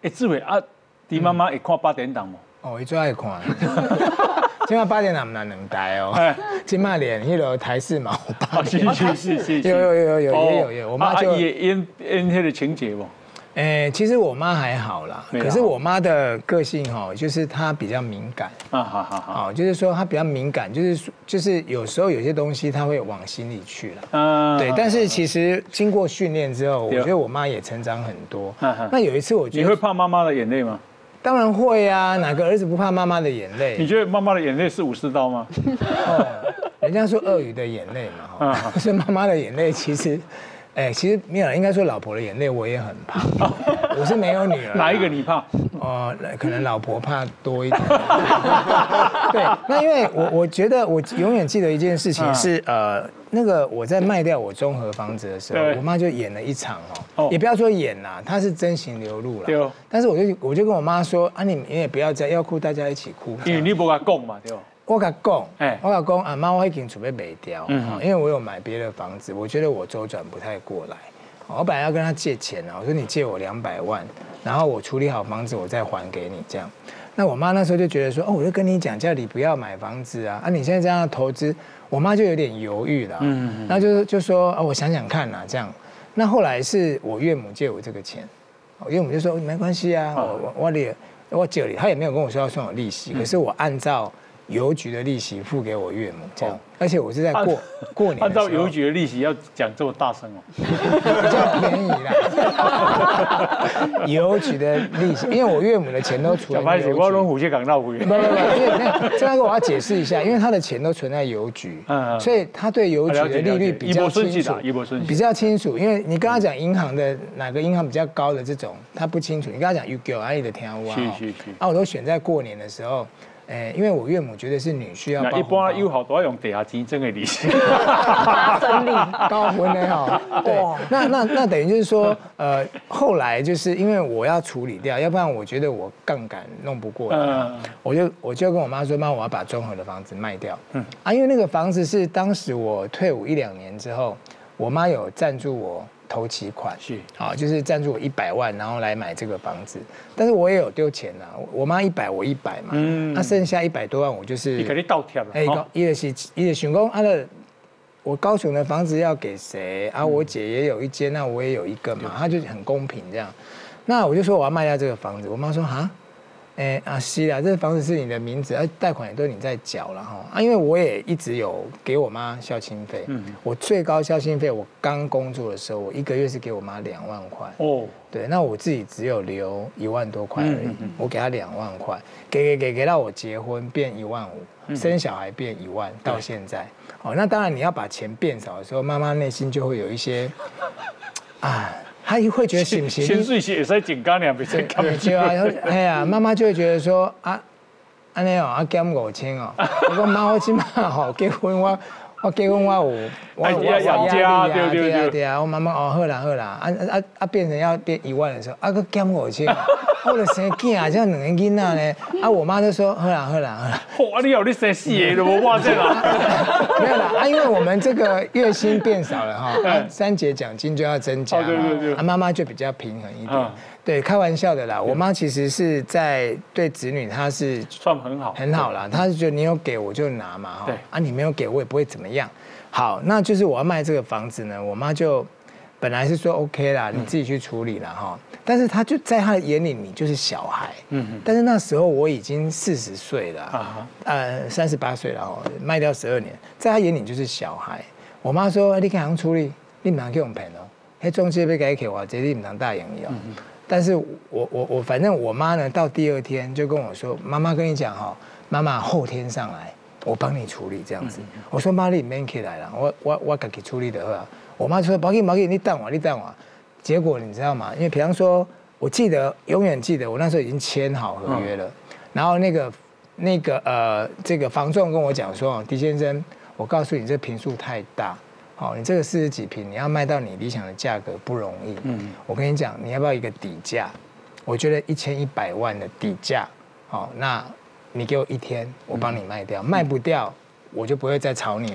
志伟啊，你妈妈会看8点档吗？ 哦，伊最爱看。今晚8点档唔难两台哦。今晚连迄个台视嘛，8点。是。有，我妈就演迄个情节不？ 其实我妈还好啦，可是我妈的个性哈，就是她比较敏感好，就是说她比较敏感，就是有时候有些东西她会往心里去了，对。但是其实经过训练之后，我觉得我妈也成长很多。那有一次我觉得你会怕妈妈的眼泪吗？ 当然会啊，哪个儿子不怕妈妈的眼泪？ 你觉得妈妈的眼泪是武士刀吗？ 人家说鳄鱼的眼泪嘛，所以妈妈的眼泪其实没有，应该说老婆的眼泪我也很怕。我是没有女儿。 哪一个你怕？ 可能老婆怕多一点。对，那因为我觉得我永远记得一件事情是那个我在卖掉我中和房子的时候，我妈就演了一场也不要说演啦，她是真情流露啦。对。但是我就跟我妈说啊，你也不要再要哭，大家一起哭。 因为你不敢讲嘛，对吧？ 我跟她讲，阿妈我已经准备卖掉，因为我有买别的房子，我觉得我周转不太过来。我本来要跟他借钱我说你借我200万，然后我处理好房子我再还给你这样。那我妈那时候就觉得说，我就跟你讲，叫你不要买房子啊，你现在这样投资，我妈就有点犹豫了，然后就说我想想看这样。那后来是我岳母借我这个钱，岳母就说没关系啊，我借你，他也没有跟我说要算我利息，可是我按照邮局的利息付给我岳母这样，而且我是在过年的时候。 按照邮局的利息要讲这么大声比较便宜啦。邮局的利息，因为我岳母的钱都存在邮局。 我拢虎蟹港闹不， 因为这个我要解释一下，因为他的钱都存在邮局，所以他对邮局的利率比较清楚，比较清楚。因为你跟他讲银行的哪个银行比较高的这种，他不清楚。你跟他讲邮局阿姨的天哇，我都选在过年的时候。因为我岳母觉得是女婿要包红包， 一般友好都要用地下钱挣的利息， 分利高分的对，那等于就是说，后来就是因为我要处理掉，要不然我觉得我杠杆弄不过来，我就跟我妈说，妈，我要把中和的房子卖掉。因为那个房子是当时我退伍1-2年之后，我妈有赞助我。头期款就是赞助我100万，然后来买这个房子。但是我也有丢钱我妈100，我100嘛，那剩下100多万我就是。 你肯定倒贴了。 伊就想讲我高雄的房子要给谁我姐也有一间，那我也有一个嘛，他就很公平这样。那我就说我要卖掉这个房子，我妈说是啦，这个房子是你的名字，贷款也都你在缴了因为我也一直有给我妈孝亲费，我最高孝亲费，我刚工作的时候，我1个月是给我妈2万块，对，那我自己只有留1万多块而已，我给她2万块，给到我结婚变15000，生小孩变1万，到现在，那当然你要把钱变少的时候，妈妈内心就会有一些他会觉得是不是？ 薪水是也是紧干两笔钱， 对啊，妈妈就会觉得说安尼减5000我讲妈，我今嘛结婚我结婚我有养家， 对啊，我妈妈好啦，变成要变1万的时候佫减5000，我就生囝这2个囡仔呢，我妈就说好啦。 哇，你有你生4个都无哇这啦， 没有啦因为我们这个月薪变少了3节奖金就要增加嘛，妈妈就比较平衡一点。对，开玩笑的啦。我妈其实是在对子女，她是算很好啦。她是觉得你有给我就拿嘛， 对你没有给我也不会怎么样。好，那就是我要卖这个房子呢，我妈就本来是说 OK 啦，你自己去处理啦但是她就在她的眼里，你就是小孩。但是那时候我已经40岁了，38岁了卖掉12年，在她眼里就是小孩。我妈说你看行处理，你唔能去用骗那中介要改给我，这你唔能答应伊但是我反正我妈呢，到第2天就跟我说，妈妈跟你讲妈妈后天上来，我帮你处理这样子。我说妈，你免起来了，我自己处理的好。我妈说不要紧，你等我。结果你知道吗？因为比方说，我永远记得，我那时候已经签好合约了，然后这个房仲跟我讲说，狄先生，我告诉你，这坪数太大。你这个40几坪，你要卖到你理想的价格不容易。我跟你讲，你要不要一个底价？我觉得1100万的底价，那你给我1天，我帮你卖掉，卖不掉我就不会再吵你了。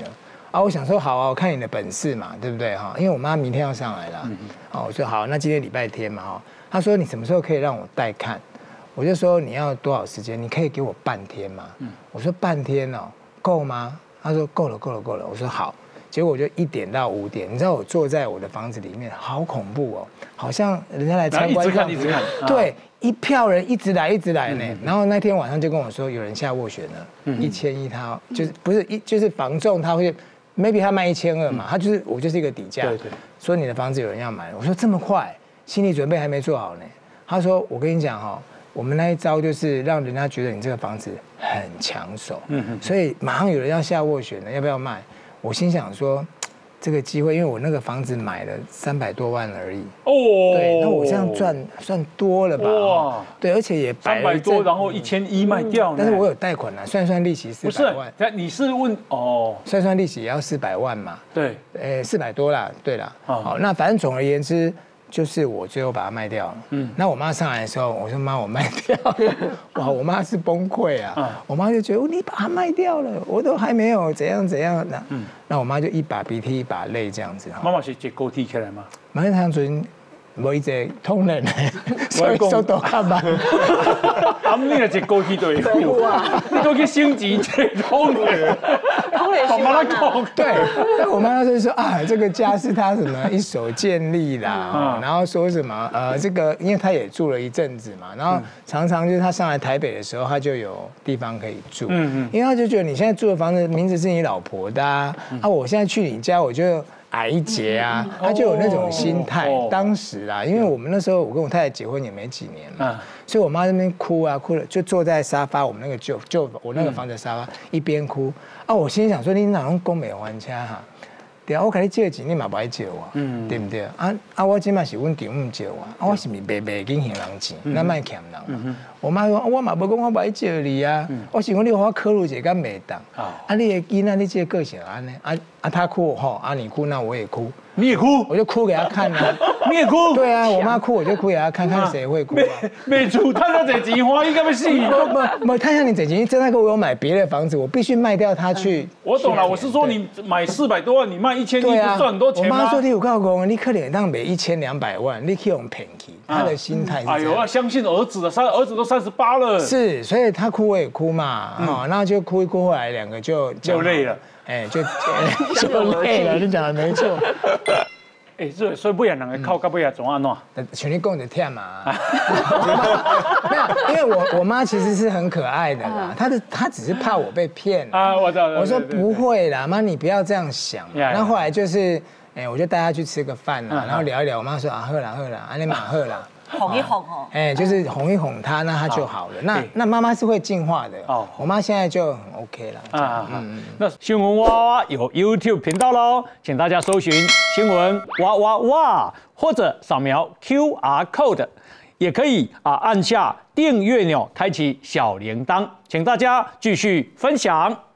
啊，我想说好啊，我看你的本事嘛，对不对哈？因为我妈明天要上来了，哦，我说好，那今天礼拜天嘛哈。她说你什么时候可以让我带看？我就说你要多少时间？你可以给我半天吗？我说半天哦，够吗？她说够了，够了，够了。我说好。结果我就1点到5点，你知道我坐在我的房子里面，好恐怖哦，好像人家来参观一直看， 对，一票人一直来呢。然后那天晚上就跟我说，有人下斡旋了，1100他就是不是就是房仲他会 maybe 他卖1200嘛，他就是我就是一个底价，对，说你的房子有人要买，我说这么快，心理准备还没做好呢。他说我跟你讲哈，我们那一招就是让人家觉得你这个房子很抢手，所以马上有人要下斡旋了，要不要卖？我心想说，这个机会，因为我那个房子买了300多万而已。哦，对，那我这样赚算多了吧？哇，对，而且也 300多，然后1100卖掉。 但是我有贷款啊，算利息400万。 不是，你是问哦， 算利息也要400万嘛？ 对 ，400多啦，对啦。好，那反正总而言之。就是我最后把它卖掉了。那我妈上来的时候，我说妈，我卖掉了。哇，我妈是崩溃啊。我妈就觉得你把它卖掉了，我都还没有怎样的。那我妈就一把鼻涕一把泪这样子。 妈妈是坐高铁起来吗？ 妈那趟船无一个通人，所以速度较慢。 你若坐高铁就会付啊，你都去升级坐通人。我妈讲， 对，但我妈就说啊，这个家是她什么一手建立啦，然后说什么这个，因为她也住了一阵子嘛，然后常常就是她上来台北的时候，她就有地方可以住，因为她就觉得你现在住的房子名字是你老婆的啊，我现在去你家我就矮一截啊，她就有那种心态。当时啊，因为我们那时候我跟我太太结婚也没几年嘛，所以我妈在那边哭啊，哭了就坐在沙发，我们那个旧我那个房子的沙发一边哭啊，我心想说你哪能讲袂还车哈？对啊，我给你借钱，你嘛不爱借我，对不对？我今嘛是阮丈母借我，我是咪白紧还人钱，那卖欠人。我妈说，我嘛无讲我不爱借你啊，我是讲你我考虑一下，敢袂当。你的囡仔你这个性安尼，他哭吼，你哭那我也哭。 你也哭， 我就哭给他看啊。 你也哭， 对啊，我妈哭我就哭给他看，看谁会哭啊。 没出他那这钱花应该不是。 不，他像你这钱，真的给我买别的房子，我必须卖掉它去。 我懂了，我是说你买400多万，你卖1100，不赚很多钱吗？ 我妈说你有告诉我，你可怜当买1200万，你可以用便宜。他的心态是这样。哎呦， 要相信儿子的，儿子都38了。 是，所以他哭我也哭嘛，然后就哭一哭，后来2个就累了。 就累了，你讲的没错。 所以不然人会靠到尾怎安怎？ 像你讲的忝嘛。没有，因为我妈其实是很可爱的啦，她只是怕我被骗啊。我知道。我说不会啦，妈你不要这样想。那后来就是，我就带她去吃个饭啦，然后聊一聊。我妈说好啦，安尼嘛好啦。 哄一哄哦， 就是哄一哄他，那他就好了。那妈妈是会进化的哦，我妈现在就很 OK 了。 那新闻哇哇有 YouTube 频道喽，请大家搜寻新闻哇哇哇，或者扫描 QR code， 也可以按下订阅钮，开启小铃铛，请大家继续分享。